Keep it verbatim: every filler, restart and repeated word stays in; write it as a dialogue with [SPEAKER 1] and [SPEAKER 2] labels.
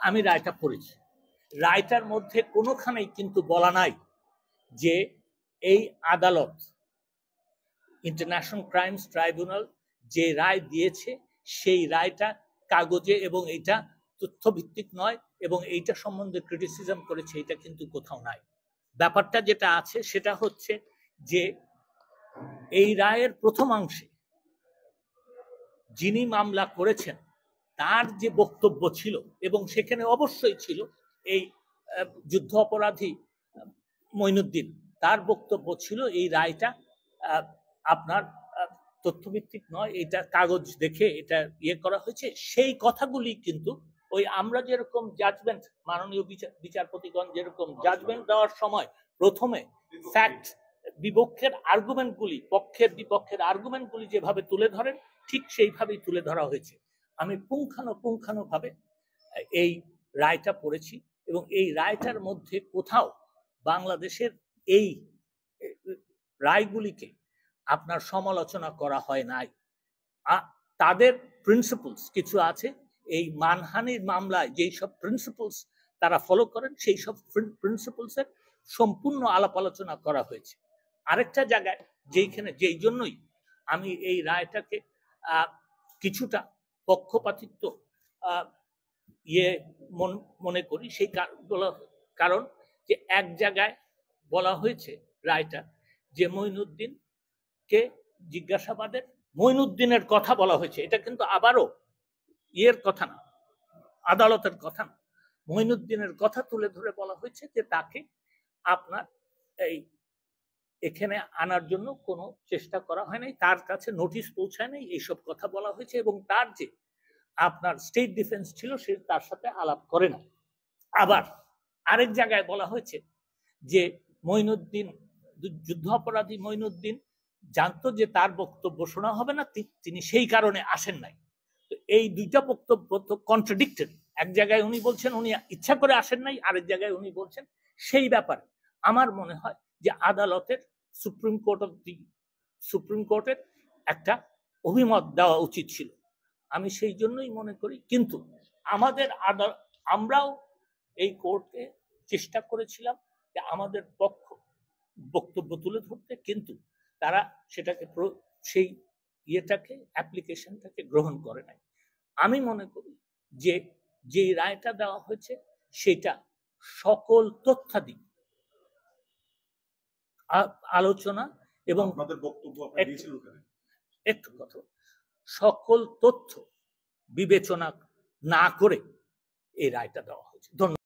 [SPEAKER 1] আমি রায়টা পড়েছি। রায়টার মধ্যে কোনোখানেই কিন্তু বলা নাই যে এই আদালত ইন্টারন্যাশনাল ক্রাইমস ট্রাইব্যুনাল যে রায় দিয়েছে সেই রায়টা কাগজে এবং এটা তথ্যভিত্তিক নয় এবং এইটা সম্বন্ধে ক্রিটিসিজম করেছে, এটা কিন্তু কোথাও নাই। ব্যাপারটা যেটা আছে সেটা হচ্ছে যে এই রায়ের প্রথমাংশে যিনি মামলা করেছেন তার যে বক্তব্য ছিল, এবং সেখানে অবশ্যই ছিল এই যুদ্ধ অপরাধী মঈনুদ্দিন, তার বক্তব্য ছিল এই রায়টা আপনার তথ্যভিত্তিক নয়, এটা কাগজ দেখে এটা ইয়ে করা হয়েছে। সেই কথাগুলি কিন্তু ওই আমরা যেরকম জাজমেন্ট, মাননীয় বিচারপতিগণ যেরকম জাজমেন্ট দেওয়ার সময় প্রথমে ফ্যাক্ট বিপক্ষের আর্গুমেন্টগুলি, পক্ষের বিপক্ষের আর্গুমেন্টগুলি যেভাবে তুলে ধরেন ঠিক সেইভাবেই তুলে ধরা হয়েছে। আমি পুঙ্খানুপুঙ্খানুভাবে এই রায়টা পড়েছি এবং এই রায়টার মধ্যে কোথাও বাংলাদেশের এই রায়গুলিকে আপনার সমালোচনা করা হয় নাই। তাদের প্রিন্সিপলস কিছু আছে, এই মানহানির মামলায় যেই সব প্রিন্সিপলস তারা ফলো করেন সেই সব প্রিন্সিপলসের সম্পূর্ণ আলাপ আলোচনা করা হয়েছে। আরেকটা জায়গায় যেইখানে যেই জন্যই আমি এই রায়টাকে কিছুটা পক্ষপাতিত্ব ইয়ে মনে করি, সেই কারণ যে এক জায়গায় বলা হয়েছে রায়টা যে মঈনুদ্দিনকে জিজ্ঞাসাবাদের মঈনুদ্দিনের কথা বলা হয়েছে, এটা কিন্তু আবারও ইয়ের কথা না, আদালতের কথা না, মঈনুদ্দিনের কথা তুলে ধরে বলা হয়েছে যে তাকে আপনার এই এখানে আনার জন্য কোনো চেষ্টা করা হয় নাই, তার কাছে নোটিশ পৌঁছায় নাই, এইসব কথা বলা হয়েছে। এবং তার যে আপনার স্টেট ডিফেন্স ছিল সে তার সাথে আলাপ করে না। আবার আরেক জায়গায় বলা হয়েছে যে মঈনুদ্দিন, যুদ্ধ অপরাধী মঈনুদ্দিন জানতো যে তার বক্তব্য শোনা হবে না, তিনি সেই কারণে আসেন নাই। তো এই দুইটা বক্তব্য তো কন্ট্রাডিক্টরি। এক জায়গায় উনি বলছেন উনি ইচ্ছা করে আসেন নাই, আরেক জায়গায় উনি বলছেন সেই ব্যাপারে আমার মনে হয় যে আদালতের supreme court of the supreme কোর্টের একটা অভিমত দেওয়া উচিত ছিল। আমি সেই জন্যই মনে করি, কিন্তু আমাদের আদালত, আমরাও এই কোর্টে চেষ্টা করেছিলাম যে আমাদের পক্ষ বক্তব্য তুলে ধরতে, কিন্তু তারা সেটাকে সেই ইয়েটাকে অ্যাপ্লিকেশনটাকে গ্রহণ করে নাই। আমি মনে করি যে যে রায়টা দেওয়া হয়েছে সেটা সকল তথ্যাদি আলোচনা এবং একটু কথা সকল তথ্য বিবেচনা না করে এই রায়টা দেওয়া হয়েছে। ধন্যবাদ।